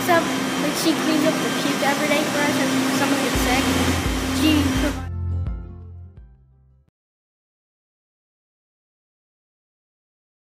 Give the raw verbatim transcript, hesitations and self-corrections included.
up, like she cleans up the puke every day for us if someone gets sick. She provides